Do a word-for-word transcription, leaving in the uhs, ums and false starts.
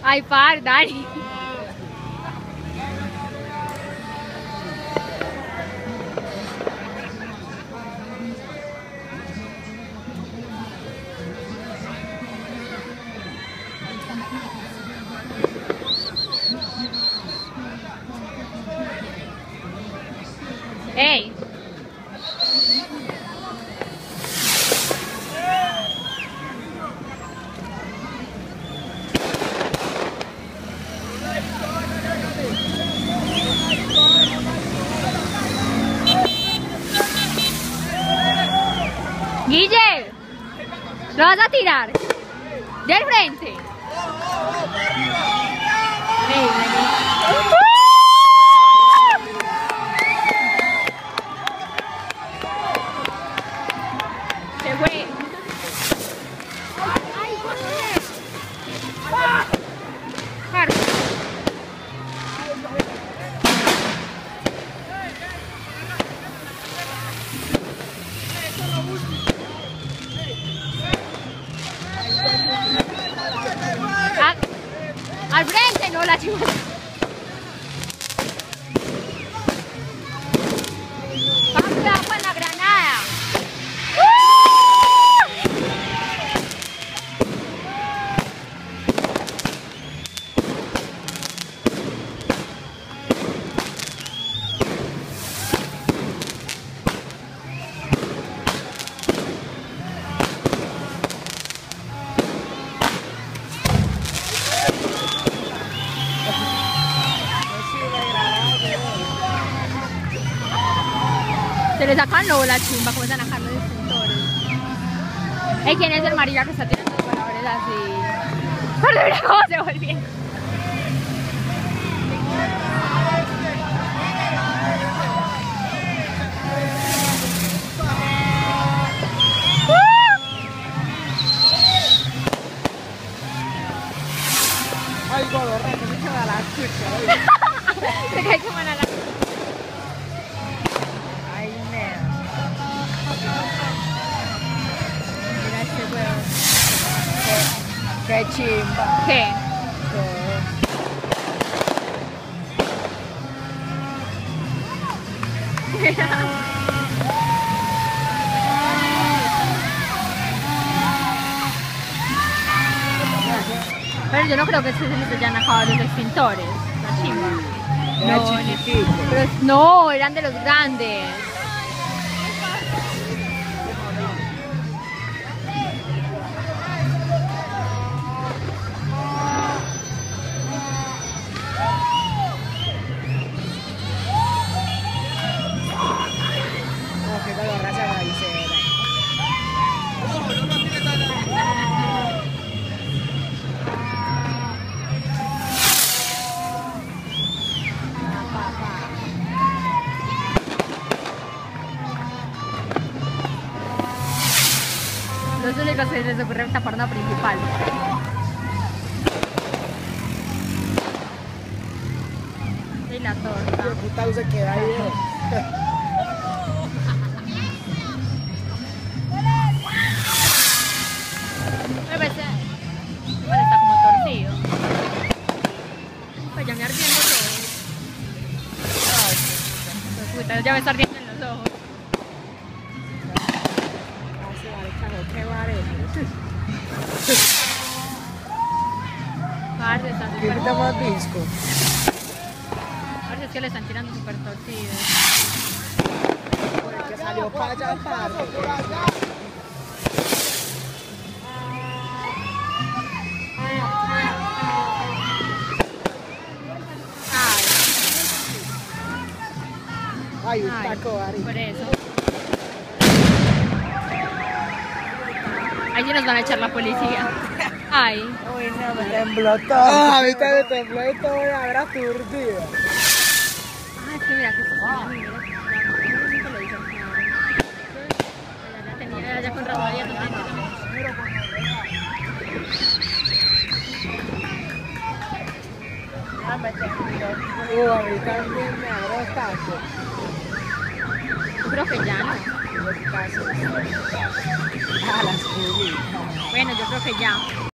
Ay, par, Dani. Ey. Guille, ¿lo vas a tirar? Del frente. Ey, se fue. Al, al frente, no la chiva. Vamos con la granada. Se le sacan luego la chimba, comienzan a sacar los extintores. Ey, ¿quién es el marido que está tirando palabras así? Pero mira cómo se volvió. Ay, gordo, se me echaba la chucha. Se cae como en la... Ay, nena. Mira este huevo. Qué chimba. ¿Qué? Pero yo no creo que se les hayan acabado los extintores. La chimba. Era No, chiquitico. Pero es- no, eran de los grandes. Como que con la raza raicera. Los únicos que les ocurre tapar una principal. Y la torta. El puta se queda ahí. Me parece. Igual está como torcido. Pues ya me ardiendo todo. Pues puta, ya me está ardiendo en los ojos. Parce, están ¿Qué súper. quita más disco? Parce, es que le están tirando súper torcidos. Que salió para allá, parce. Ay, Ay, un ay, taco, Ari. por eso. Ahí sí nos van a echar la policía. Ay. Uy, no, me tembló todo. Ah, a mí también me tembló y todo, era aturdido. Ah, es que mira que ah. Mira, nunca lo hizo. Ya tenía ya con Rafael también. Ah, me tembló. Uh, a mí también me abrió taco. Yo creo que ya no. Los casos. Ah, las cubitas. Bueno, yo creo que ya.